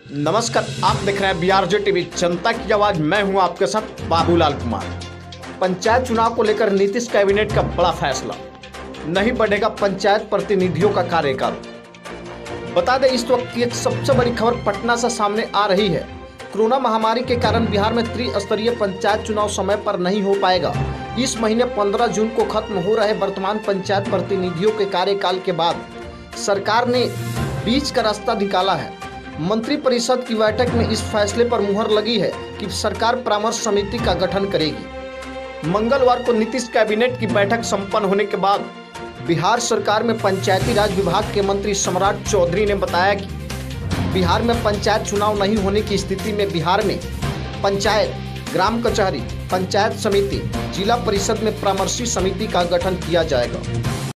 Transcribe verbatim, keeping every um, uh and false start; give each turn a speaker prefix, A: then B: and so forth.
A: नमस्कार, आप देख रहे हैं बीआरजे टीवी जनता की आवाज। मैं हूं आपके साथ बाबूलाल कुमार। पंचायत चुनाव को लेकर नीतीश कैबिनेट का बड़ा फैसला, नहीं बढ़ेगा पंचायत प्रतिनिधियों का कार्यकाल। बता दें, इस वक्त की एक सबसे बड़ी खबर पटना से सामने आ रही है। कोरोना महामारी के कारण बिहार में त्रिस्तरीय पंचायत चुनाव समय पर नहीं हो पाएगा। इस महीने पंद्रह जून को खत्म हो रहे वर्तमान पंचायत प्रतिनिधियों के कार्यकाल के बाद सरकार ने बीच का रास्ता निकाला है। मंत्रिपरिषद की बैठक में इस फैसले पर मुहर लगी है कि सरकार परामर्श समिति का गठन करेगी। मंगलवार को नीतीश कैबिनेट की बैठक संपन्न होने के बाद बिहार सरकार में पंचायती राज विभाग के मंत्री सम्राट चौधरी ने बताया कि बिहार में पंचायत चुनाव नहीं होने की स्थिति में बिहार में पंचायत, ग्राम कचहरी, पंचायत समिति, जिला परिषद में परामर्शी समिति का गठन किया जाएगा।